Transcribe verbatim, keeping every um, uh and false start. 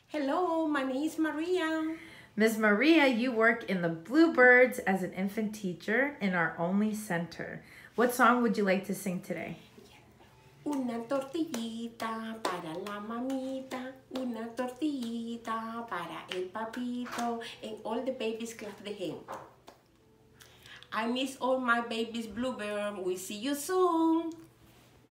Hello, my name is Maria. Miz Maria, you work in the Bluebirds as an infant teacher in our only center. What song would you like to sing today? Una tortillita para la mamita, una tortillita para el papito, and all the babies clap the hand. I miss all my babies, Bluebird. We see you soon.